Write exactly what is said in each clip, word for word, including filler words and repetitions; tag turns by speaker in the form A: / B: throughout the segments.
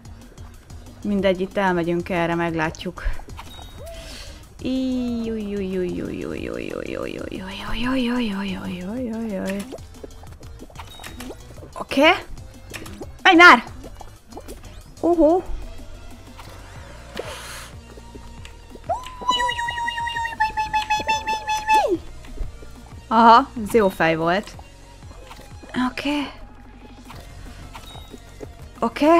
A: Mindegy, itt elmegyünk erre, meglátjuk. Oké. Menj már! Uhú. Aha, ez jó fej volt. Oké. Oké.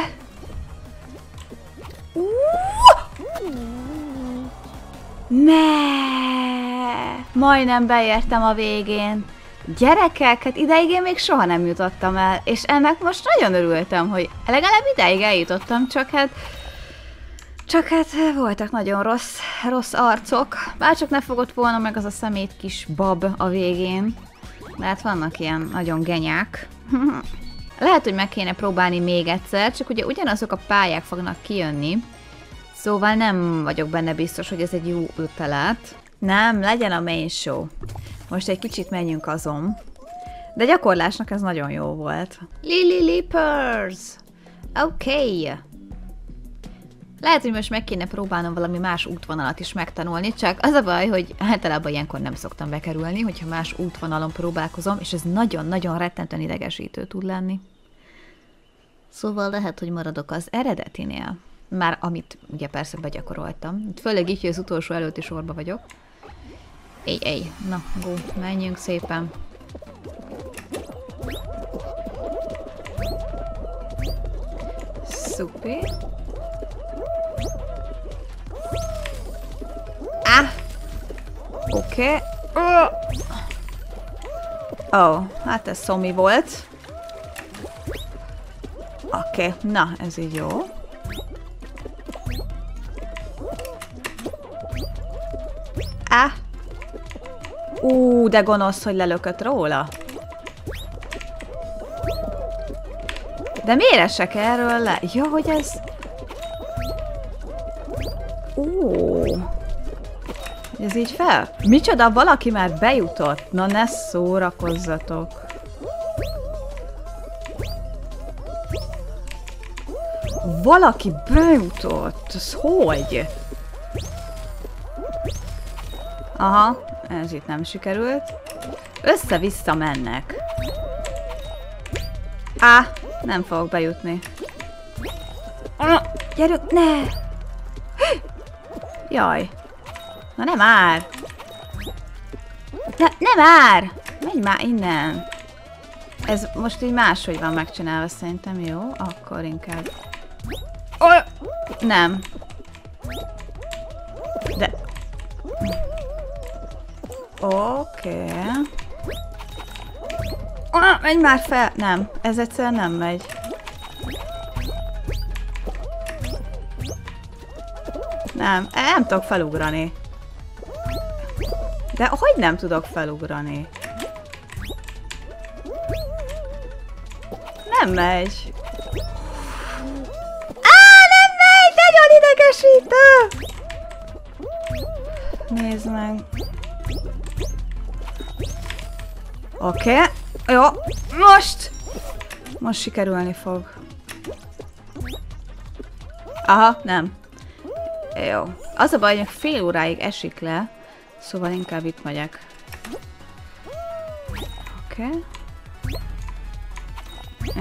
A: Ne! Majdnem beértem a végén. Gyerekek, hát ideig én még soha nem jutottam el, és ennek most nagyon örültem, hogy legalább ideig eljutottam, csak hát... Csak hát voltak nagyon rossz, rossz arcok. Bárcsak ne fogott volna meg az a szemét kis bab a végén. Mert vannak ilyen nagyon genyák. Lehet, hogy meg kéne próbálni még egyszer, csak ugye ugyanazok a pályák fognak kijönni. Szóval nem vagyok benne biztos, hogy ez egy jó ötlet. Nem, legyen a main show. Most egy kicsit menjünk azon. De gyakorlásnak ez nagyon jó volt. Lily Leapers! Oké. Okay. Lehet, hogy most meg kéne próbálnom valami más útvonalat is megtanulni, csak az a baj, hogy általában ilyenkor nem szoktam bekerülni, hogyha más útvonalon próbálkozom, és ez nagyon-nagyon rettentően idegesítő tud lenni. Szóval lehet, hogy maradok az eredetinél. Már amit ugye persze begyakoroltam. Itt főleg így, hogy az utolsó előtti sorba vagyok. Éj, éj. Na, go, menjünk szépen. Szupi. Ah! Oké. Okay. Ó, oh, hát ez szomi volt. Oké, okay. Na, ez így jó. Ah! Ú, de gonosz, hogy lelökött róla. De miért esek erről le? Jó, hogy ez... Ó... Ez így fel? Micsoda, valaki már bejutott? Na ne szórakozzatok. Valaki bejutott? Ez hogy? Aha, ez itt nem sikerült. Össze-vissza mennek. Á, nem fogok bejutni. Ah, gyere, ne! Jaj. Na nem már! Ne, nem már! Menj már innen! Ez most így máshogy van megcsinálva szerintem, jó? Akkor inkább... Oh! Nem. De... Oké. Okay. Oh, menj már fel! Nem, ez egyszerűen nem megy. Nem, nem tudok felugrani. De hogy nem tudok felugrani? Nem megy. Á, nem megy! Nagyon idegesítő! Nézd meg. Oké. Okay. Jó. Most! Most sikerülni fog. Aha, nem. Jó. Az a baj, hogy fél óráig esik le, szóval inkább itt megyek. Oké. Okay.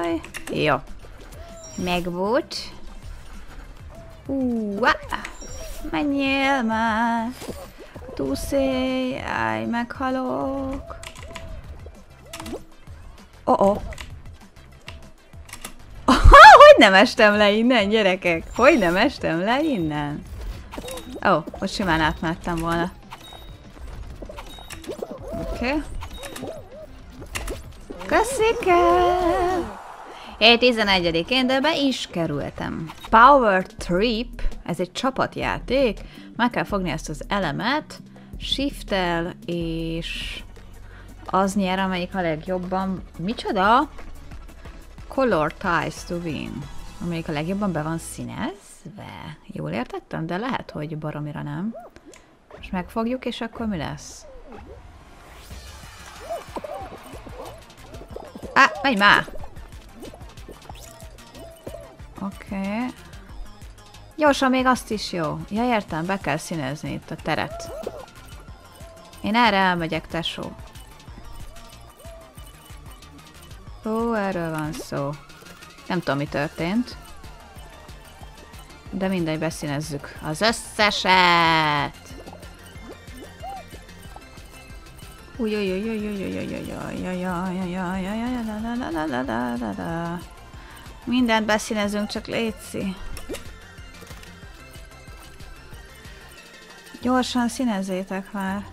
A: jaj. Jó. Megvolt. Uh, menjél már. Túszélj, állj, meghalok. Oh-oh. Hogy nem estem le innen, gyerekek? Hogy nem estem le innen? Ó, oh, ott simán átmehettem volna. Oké. Okay. Köszike! Hé, tizenegyedikén, de be is kerültem. Power Trip, ez egy csapatjáték. Meg kell fogni ezt az elemet, shift-tel, és az nyer, amelyik a legjobban... Micsoda? Color ties to win. Amelyik a legjobban be van színezve. Jól értettem? De lehet, hogy baromira nem. Most megfogjuk, és akkor mi lesz? Á, menj már! Oké. Okay. Gyorsan még azt is jó. Ja, értem, be kell színezni itt a teret. Én erre elmegyek, tesó. Ó, erről van szó. Nem tudom, mi történt. De mindegy, beszínezzük az összeset! Mindent beszínezünk, csak létszi. Gyorsan színezzétek már.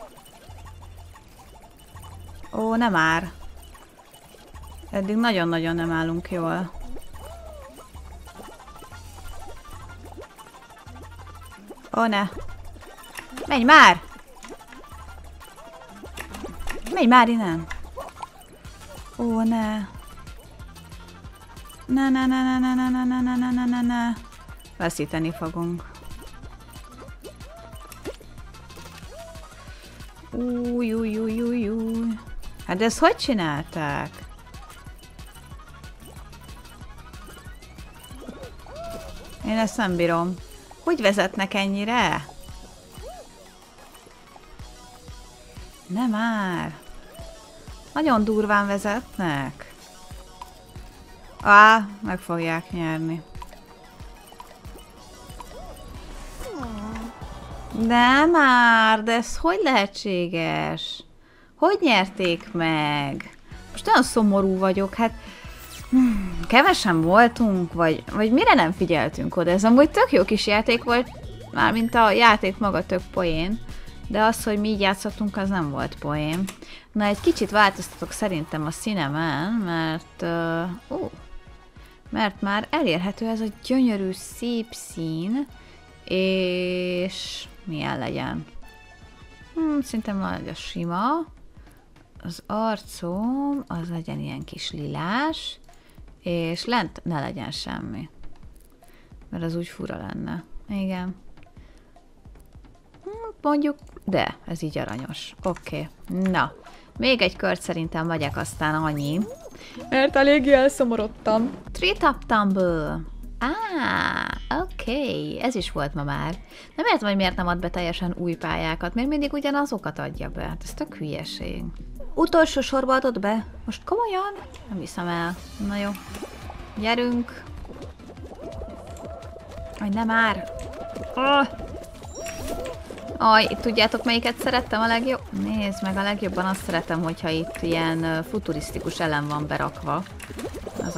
A: Ó, nem már. Eddig nagyon-nagyon nem állunk jól. Ó, ne. Menj már! Menj már innen! Ó, ne. Ne, ne, ne, ne, ne, ne, ne, ne, ne, ne, ne, ne. Veszíteni fogunk. Új, új, új, új, új. Hát de ezt hogy csinálták? Én ezt nem bírom. Hogy vezetnek ennyire? Nem már. Nagyon durván vezetnek. Á, meg fogják nyerni. De már, de ez hogy lehetséges? Hogy nyerték meg? Most olyan szomorú vagyok, hát hmm, kevesen voltunk, vagy, vagy mire nem figyeltünk oda? Ez amúgy tök jó kis játék volt, mármint a játék maga tök poén, de az, hogy mi így játszottunk, az nem volt poén. Na, egy kicsit változtatok szerintem a színemen, mert, uh, uh, mert már elérhető ez a gyönyörű, szép szín, és milyen legyen? Hmm, szinte majd a sima. Az arcom, az legyen ilyen kis lilás, és lent ne legyen semmi. Mert az úgy fura lenne. Igen. Hmm, mondjuk, de ez így aranyos. Oké. Okay. Na, még egy kört szerintem megyek, aztán annyi. Mert eléggé elszomorodtam. Treetop Tumble. Á, oké, okay. Ez is volt ma már. Nem értem, hogy miért nem ad be teljesen új pályákat, mert mindig ugyanazokat adja be. Hát ez tök hülyeség. Utolsó sorba adod be? Most komolyan? Nem hiszem el. Na jó. Gyerünk. Aj, nem már. Oh. Aj, tudjátok, melyiket szerettem a legjobb? Nézd meg, a legjobban azt szeretem, hogyha itt ilyen futurisztikus elem van berakva. Az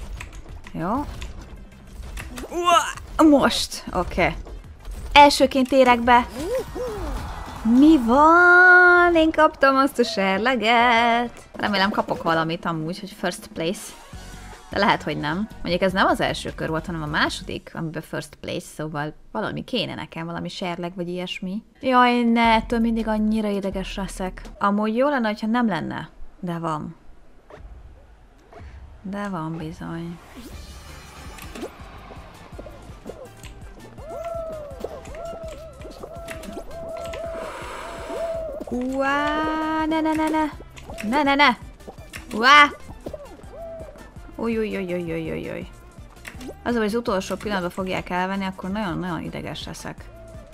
A: Jó. Most. Oké. Okay. Elsőként érek be. Mi van? Én kaptam azt a serleget. Remélem kapok valamit amúgy, hogy first place. De lehet, hogy nem. Mondjuk ez nem az első kör volt, hanem a második, amiben first place, szóval valami kéne nekem, valami serleg vagy ilyesmi. Jaj, ne, ettől mindig annyira ideges leszek. Amúgy jó lenne, hogyha nem lenne. De van. De van bizony. Uá, ne, ne, ne, ne. Ne, ne, ne. Uá. Új, új, új, új, új, új, új. Az, hogy az utolsó pillanatban fogják elvenni, akkor nagyon-nagyon ideges leszek.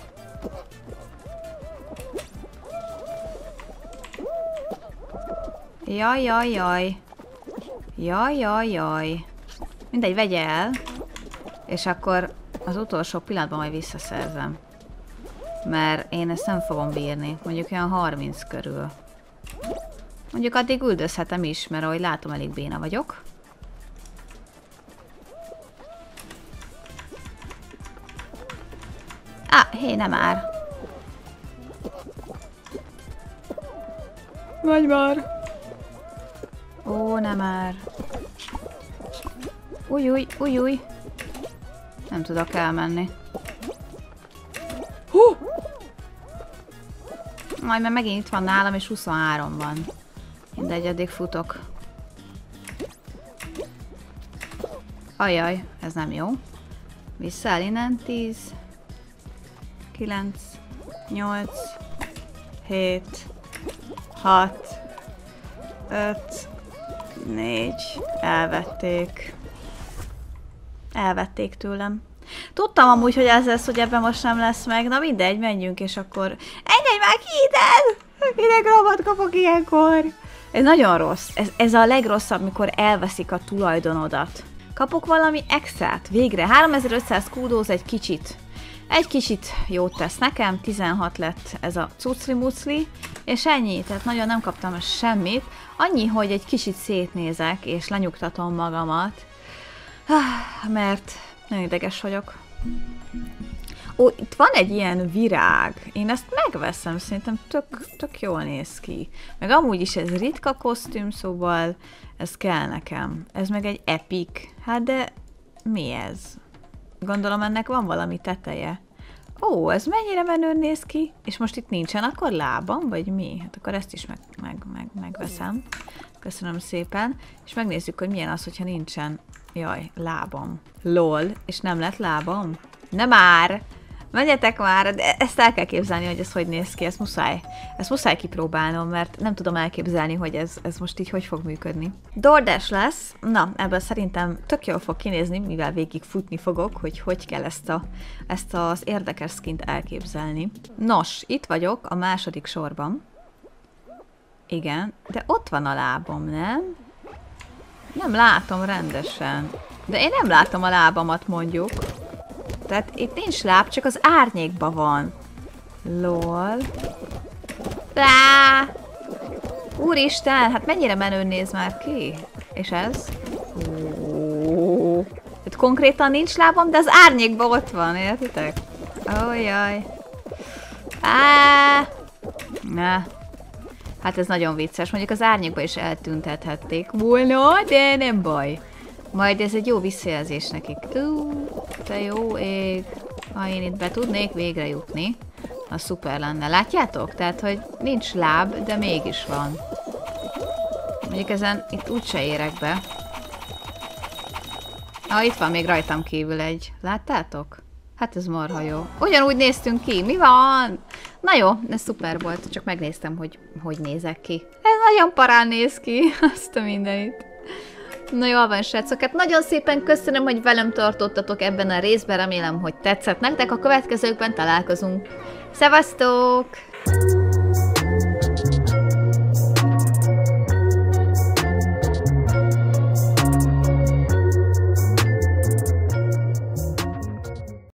A: Jaj, jaj, jaj. Jaj, jaj, jaj. Mindegy, vegye el. És akkor az utolsó pillanatban majd visszaszerzem. Mert én ezt nem fogom bírni. Mondjuk olyan harminc körül. Mondjuk addig üldözhetem is, mert ahogy látom, elég béna vagyok. Á, hé, nem már. Vagy már. Ó, nem már. Új, új, új, új. Nem tudok elmenni. Hú! Majd mert megint itt van nálam, és huszonhárom van. Mindegy, addig futok. Ajaj, ez nem jó. Visszaáll innen. tíz, kilenc, nyolc, hét, hat, öt, négy, elvették. Elvették tőlem. Tudtam amúgy, hogy ez lesz, hogy ebben most nem lesz meg. Na mindegy, menjünk, és akkor... Engedj már ki ide! Idegrabbat kapok ilyenkor. Ez nagyon rossz. Ez, ez a legrosszabb, mikor elveszik a tulajdonodat. Kapok valami extrát. Végre. háromezer-ötszáz kúdóz egy kicsit. Egy kicsit jót tesz nekem. tizenhat lett ez a cucli-mucli. És ennyi. Tehát nagyon nem kaptam semmit. Annyi, hogy egy kicsit szétnézek, és lenyugtatom magamat. Mert nagyon ideges vagyok. Ó, itt van egy ilyen virág. Én ezt megveszem, szerintem tök, tök jól néz ki. Meg amúgy is ez ritka kosztüm, szóval ez kell nekem. Ez meg egy epic. Hát de mi ez? Gondolom ennek van valami teteje. Ó, ez mennyire menőn néz ki? És most itt nincsen akkor lábam, vagy mi? Hát akkor ezt is meg, meg, meg, megveszem. Köszönöm szépen. És megnézzük, hogy milyen az, hogyha nincsen, jaj, lábam. Lol, és nem lett lábam? Nem már! Menjetek már, de ezt el kell képzelni, hogy ez hogy néz ki, ezt muszáj. Ezt muszáj kipróbálnom, mert nem tudom elképzelni, hogy ez, ez most így hogy fog működni. DoorDash lesz, na, ebből szerintem tök jól fog kinézni, mivel végig futni fogok, hogy hogy kell ezt, a, ezt az érdekes skint elképzelni. Nos, itt vagyok a második sorban. Igen, de ott van a lábam, nem? Nem látom rendesen. De én nem látom a lábamat, mondjuk. Tehát itt nincs láb, csak az árnyékban van. Lol. Lá! Úristen, hát mennyire menőn néz már ki? És ez? Ó. Itt konkrétan nincs lábam, de az árnyékban ott van, értitek? Ójjaj. Á! Na. Hát ez nagyon vicces. Mondjuk az árnyékban is eltüntethették volna, de nem baj. Majd ez egy jó visszajelzés nekik. Ú, te jó ég. Ha én itt be tudnék végre jutni, az szuper lenne. Látjátok? Tehát, hogy nincs láb, de mégis van. Mondjuk ezen itt úgyse érek be. Ah, itt van még rajtam kívül egy. Láttátok? Hát ez marha jó. Ugyanúgy néztünk ki. Mi van? Na jó, ez szuper volt. Csak megnéztem, hogy hogy nézek ki. Ez nagyon parán néz ki. Azt a mindenit. Na jól van, srácok, hát nagyon szépen köszönöm, hogy velem tartottatok ebben a részben, remélem, hogy tetszett nektek, a következőkben találkozunk. Szevasztok!